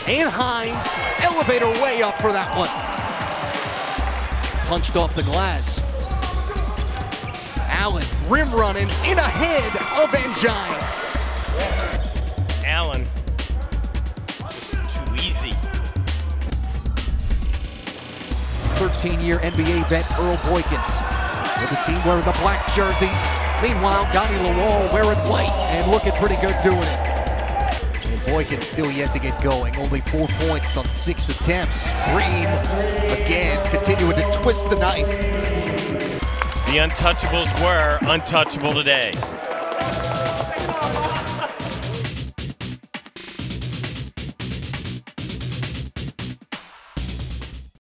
And Hines, elevator way up for that one. Punched off the glass. Allen, rim running, in ahead of Engine. Allen, just too easy. 13-year NBA vet Earl Boykins with the team wearing the black jerseys. Meanwhile, Donnie Lawal wearing white and looking pretty good doing it. And Boykins still yet to get going. Only 4 points on 6 attempts. Green, again, continuing to twist the knife. The Untouchables were untouchable today.